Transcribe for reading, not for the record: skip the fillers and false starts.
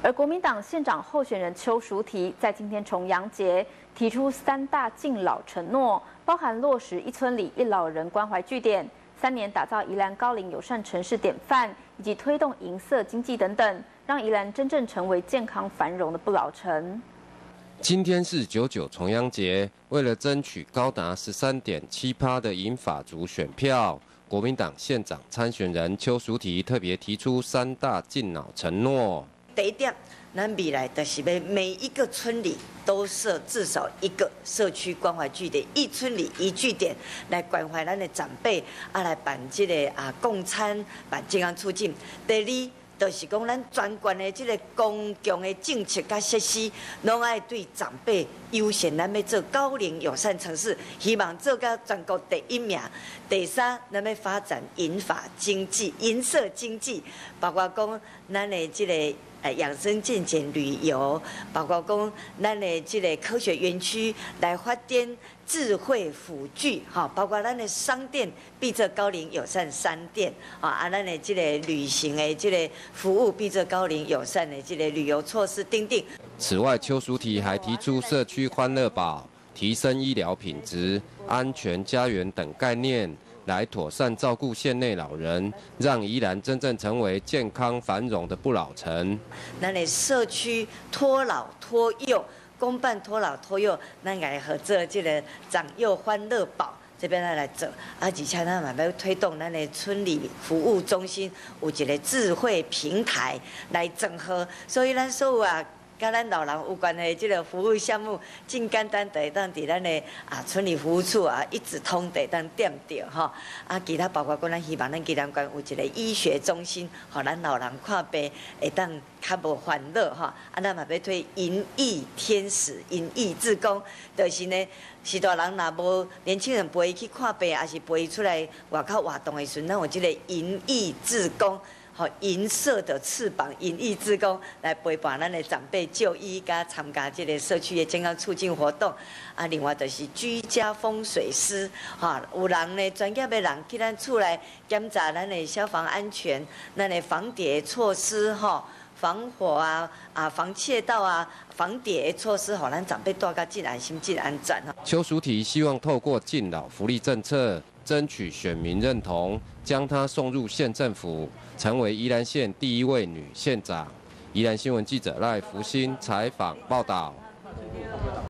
而国民党县长候选人邱淑媞在今天重阳节提出3大敬老承诺，包含落实一村里一老人关怀据点，3年打造宜兰高龄友善城市典范，以及推动银色经济等等，让宜兰真正成为健康繁荣的不老城。 今天是99重阳节，为了争取高达13.7%的银发族选票，国民党县长参选人邱淑媞特别提出3大敬老承诺。 第一点，咱未来就是要每一个村里都设至少一个社区关怀据点，一村里一据点来关怀咱的长辈，来办这个供餐、办健康促进。第二，就是讲咱全县的这个公共的政策甲设施，拢爱对长辈优先。咱要做高龄友善城市，希望做到全国第1名。第三，咱要发展银发经济、银色经济，包括讲咱的这个。养生健检旅游，包括讲咱的这个科学园区来发展智慧辅具，包括咱的商店变做高龄友善商店，咱的这个旅行的这个服务变做高龄友善的这个旅游措施等等。 此外，邱淑媞还提出社区欢乐保、提升医疗品质、安全家园等概念。来妥善照顾县内老人，让宜兰真正成为健康繁荣的不老城。 咱的社区托老托幼，公办托老托幼，咱来合作这个长幼欢乐保。这边来做，而且咱嘛要推动咱的村里服务中心有一个智慧平台来整合，所以咱所有甲咱老人有关的这个服务项目，真简单，就会当伫咱的村里服务处一直通就会当点着吼。其他包括讲咱希望咱基隆县有一个医学中心，互咱老人看病会当较无烦恼吼。咱嘛要推银翼天使、银翼志工，就是呢，是大人若无年轻人陪伊去看病，还是陪伊出来外口活动的时阵，咱有这个银翼志工。银色的翅膀，银翼志工来陪伴咱的长辈就医，加参加这个社区的健康促进活动。另外就是居家风水师，有人呢专业的人去咱厝内检查咱的消防安全、咱的防谍措施，防火防窃盗防谍措施，互咱长辈住甲真安心、真安全。 邱淑媞希望透过敬老福利政策，争取选民认同，将她送入县政府，成为宜兰县第1位女县长。宜兰新闻记者赖福兴采访报道。